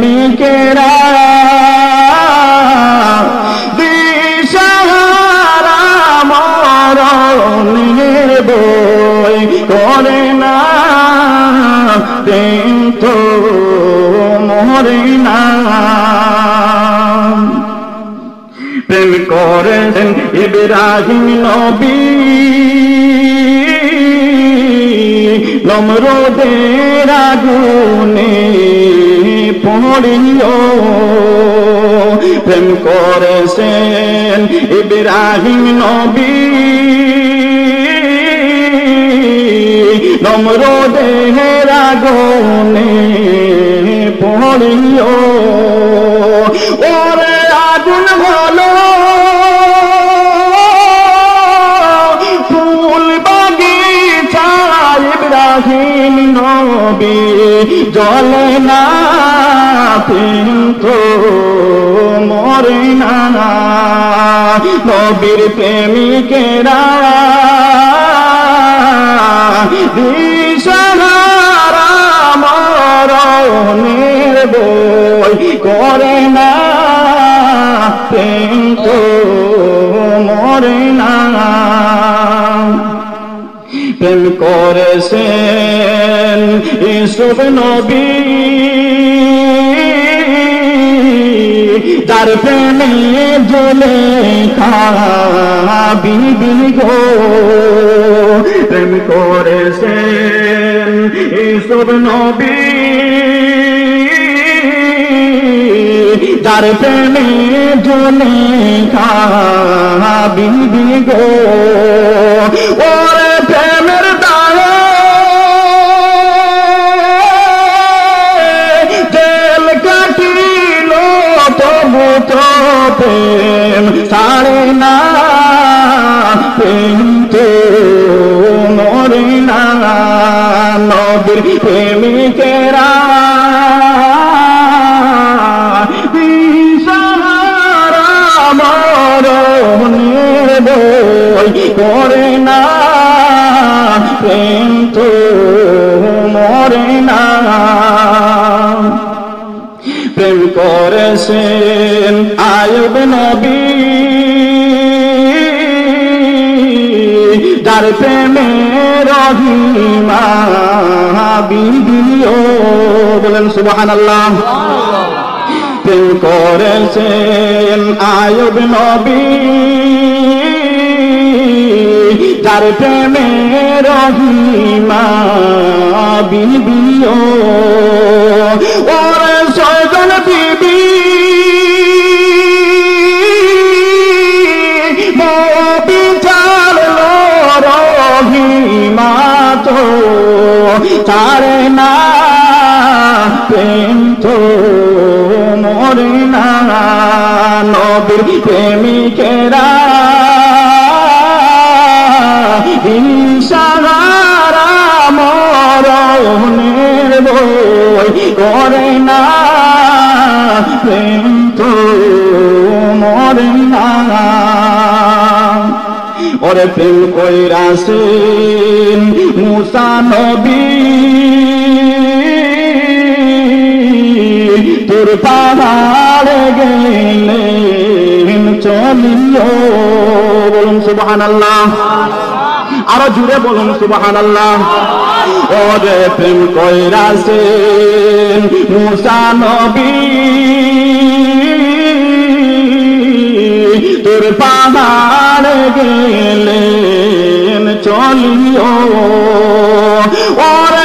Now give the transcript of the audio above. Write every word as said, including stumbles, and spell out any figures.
প্রেমিকেরা দিশাহারা মরণের বই করে না, প্রেম তো মরে না। প্রেম করেছেন ইব্রাহিম নবী নমরুদের আগুনে পড়িও। প্রেম করেছেন ইব্রাহিম নবী নমরুদের আগুনে পড়িও। ওরে আগুন হলো ফুল বাগিচা, ইব্রাহিম নবী জ্বলে না, কিন্তু মরে না। নবীর প্রেমিকেরা দিশাহারা মরণের বই করে না, প্রেম তো মরে না। প্রেম করেছেন ইউসুফ নবী যার প্রেমে জুলেখা বিবি গো। প্রেম করেছেন ইউসুফ নবী যার প্রেমে জুলেখা বিবি গো। ওরে প্রেমের দায়ে জেল কাটিল, তবু তো প্রেম ছাড়ে না, প্রেম তো মরে না। নবীর প্রেমিকেরা দিশাহারা মরণের বই করে না, প্রেম তো মরে না। প্রেম করেছেন আয়ুব নবী যার প্রেমে রহিমা বিবিও। বলেন সুবহানাল্লাহ। প্রেম করেছেন আয়ুব নবী যার প্রেমে রহিমা বিবিও। ওরে ছয়জন বিবি বিচার রহিমা তো ছাড়ে না, প্রেম তো মরে না। নবীর প্রেমিকেরা দিশাহারা মরণের বই করে না, প্রেম তো মরে না। ওরে প্রেম কইরাছেন মুসা নবী তোর পাহাড়ে গেলেন চলিও। বলুন সুবহানাল্লাহ। আরো জুড়ে বলুন সুবহানাল্লাহ। ওরে প্রেম কইরাছেন মুসা নবী তোর পাহাড়ে গেলেন চলিও। ওরে